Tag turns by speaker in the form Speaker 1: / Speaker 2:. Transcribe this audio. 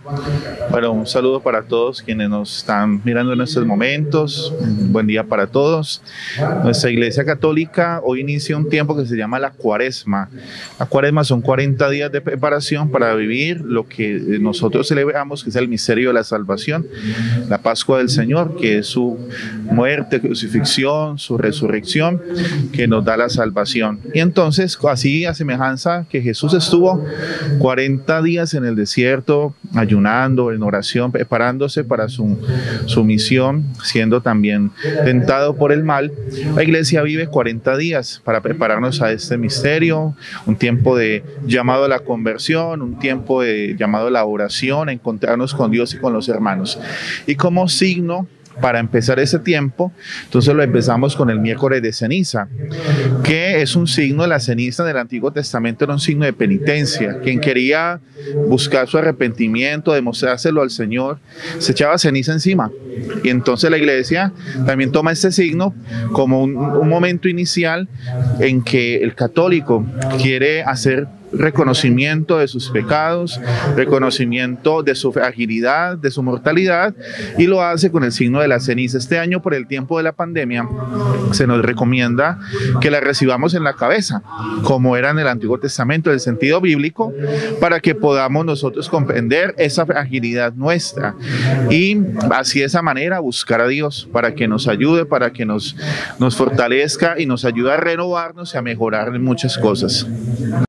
Speaker 1: Bueno, un saludo para todos quienes nos están mirando en estos momentos. Un buen día para todos. Nuestra Iglesia Católica hoy inicia un tiempo que se llama la Cuaresma. La Cuaresma son 40 días de preparación para vivir lo que nosotros celebramos, que es el misterio de la salvación, la Pascua del Señor, que es su muerte, crucifixión, su resurrección, que nos da la salvación. Y entonces, así a semejanza que Jesús estuvo 40 días en el desierto, ayunando, en oración, preparándose para su misión, siendo también tentado por el mal, la Iglesia vive 40 días para prepararnos a este misterio, un tiempo de llamado a la conversión, un tiempo de llamado a la oración, a encontrarnos con Dios y con los hermanos. Y como signo para empezar ese tiempo, entonces lo empezamos con el miércoles de ceniza, que es un signo de la ceniza del Antiguo Testamento, era un signo de penitencia. Quien quería buscar su arrepentimiento, demostrárselo al Señor, se echaba ceniza encima. Y entonces la Iglesia también toma este signo como un momento inicial en que el católico quiere hacer reconocimiento de sus pecados, reconocimiento de su fragilidad, de su mortalidad, y lo hace con el signo de la ceniza. Este año, por el tiempo de la pandemia, se nos recomienda que la recibamos en la cabeza, como era en el Antiguo Testamento, en el sentido bíblico, para que podamos nosotros comprender esa fragilidad nuestra y así de esa manera buscar a Dios para que nos ayude, para que nos fortalezca y nos ayude a renovarnos y a mejorar en muchas cosas.